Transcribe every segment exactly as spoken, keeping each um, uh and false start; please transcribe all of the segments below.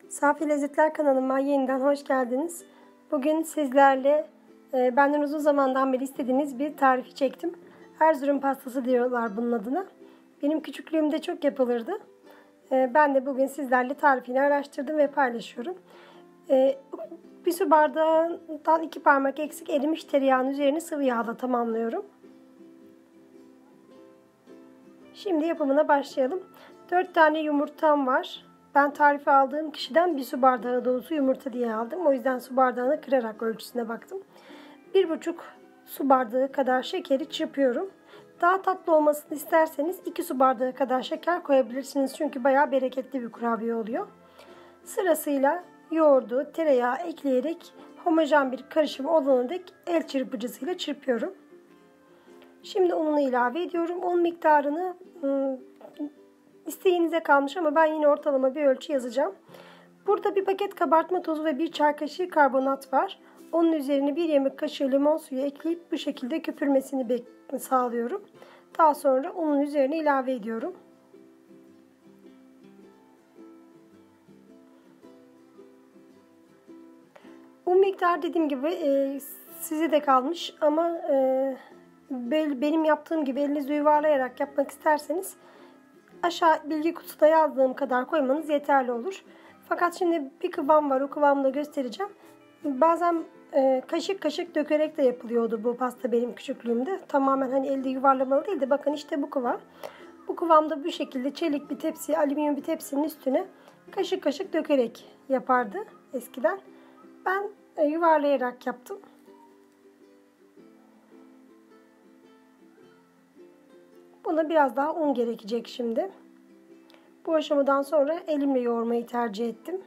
Safi Lezzetler kanalıma yeniden hoş geldiniz. Bugün sizlerle e, benden uzun zamandan beri istediğiniz bir tarifi çektim. Erzurum pastası diyorlar bunun adına. Benim küçüklüğümde çok yapılırdı. E, ben de bugün sizlerle tarifini araştırdım ve paylaşıyorum. E, bir su bardağından iki parmak eksik erimiş tereyağının üzerini sıvı yağla tamamlıyorum. Şimdi yapımına başlayalım. dört tane yumurtam var. Ben tarifi aldığım kişiden bir su bardağı dolusu yumurta diye aldım. O yüzden su bardağını kırarak ölçüsüne baktım. bir buçuk su bardağı kadar şekeri çırpıyorum. Daha tatlı olmasını isterseniz iki su bardağı kadar şeker koyabilirsiniz. Çünkü bayağı bereketli bir kurabiye oluyor. Sırasıyla yoğurdu, tereyağı ekleyerek homojen bir karışım olana dek el çırpıcısıyla çırpıyorum. Şimdi ununu ilave ediyorum. Un miktarını İsteğinize kalmış ama ben yine ortalama bir ölçü yazacağım. Burada bir paket kabartma tozu ve bir çay kaşığı karbonat var. Onun üzerine bir yemek kaşığı limon suyu ekleyip bu şekilde köpürmesini sağlıyorum. Daha sonra unun üzerine ilave ediyorum. Un miktarı dediğim gibi e, size de kalmış ama e, benim yaptığım gibi elinizi yuvarlayarak yapmak isterseniz aşağı bilgi kutusunda yazdığım kadar koymanız yeterli olur. Fakat şimdi bir kıvam var. O kıvamı da göstereceğim. Bazen e, kaşık kaşık dökerek de yapılıyordu bu pasta benim küçüklüğümde. Tamamen hani elde yuvarlamalı değil de bakın işte bu kıvam. Bu kıvamda bu şekilde çelik bir tepsi, alüminyum bir tepsinin üstüne kaşık kaşık dökerek yapardı eskiden. Ben e, yuvarlayarak yaptım. Buna biraz daha un gerekecek şimdi. Bu aşamadan sonra elimle yoğurmayı tercih ettim.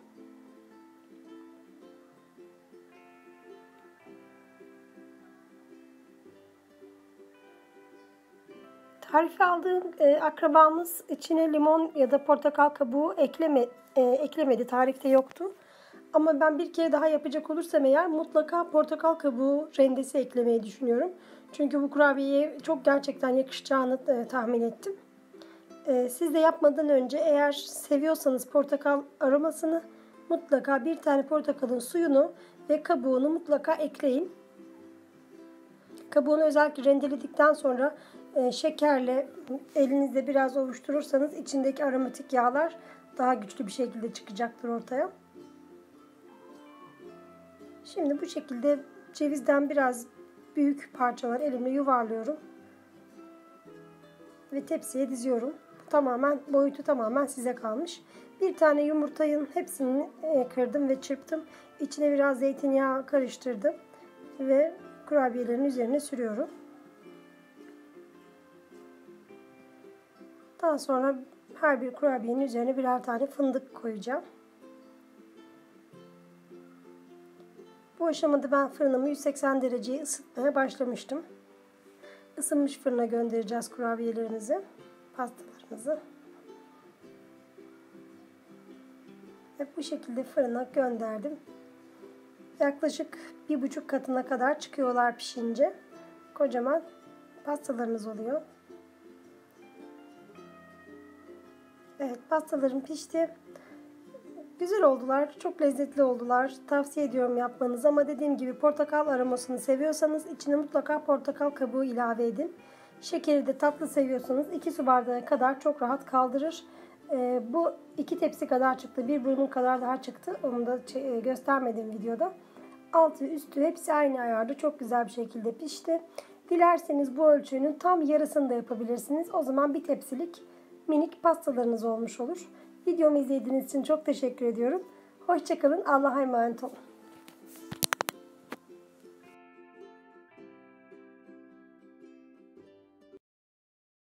Tarifi aldığım e, akrabamız içine limon ya da portakal kabuğu ekleme, e, eklemedi. Tarifte yoktu. Ama ben bir kere daha yapacak olursam eğer mutlaka portakal kabuğu rendesi eklemeyi düşünüyorum. Çünkü bu kurabiyeye çok gerçekten yakışacağını e, tahmin ettim. E, siz de yapmadan önce eğer seviyorsanız portakal aromasını mutlaka bir tane portakalın suyunu ve kabuğunu mutlaka ekleyin. Kabuğunu özellikle rendeledikten sonra e, şekerle elinizde biraz ovuşturursanız içindeki aromatik yağlar daha güçlü bir şekilde çıkacaktır ortaya. Şimdi bu şekilde cevizden biraz büyük parçalar elimle yuvarlıyorum ve tepsiye diziyorum. Bu tamamen boyutu tamamen size kalmış. Bir tane yumurtanın hepsini kırdım ve çırptım. İçine biraz zeytinyağı karıştırdım ve kurabiyelerin üzerine sürüyorum. Daha sonra her bir kurabiyenin üzerine birer tane fındık koyacağım. Bu aşamada ben fırınımı yüz seksen dereceye ısıtmaya başlamıştım. Isınmış fırına göndereceğiz kurabiyelerimizi, pastalarımızı. Ve bu şekilde fırına gönderdim. Yaklaşık bir buçuk katına kadar çıkıyorlar pişince. Kocaman pastalarımız oluyor. Evet, pastalarım pişti. Güzel oldular. Çok lezzetli oldular. Tavsiye ediyorum yapmanızı ama dediğim gibi portakal aromasını seviyorsanız içine mutlaka portakal kabuğu ilave edin. Şekeri de tatlı seviyorsanız iki su bardağı kadar çok rahat kaldırır. Ee, bu iki tepsi kadar çıktı. Bir burun kadar daha çıktı. Onu da göstermedim videoda. Altı üstü hepsi aynı ayarda. Çok güzel bir şekilde pişti. Dilerseniz bu ölçünün tam yarısını da yapabilirsiniz. O zaman bir tepsilik minik pastalarınız olmuş olur. Videomu izlediğiniz için çok teşekkür ediyorum. Hoşça kalın. Allah'a emanet olun.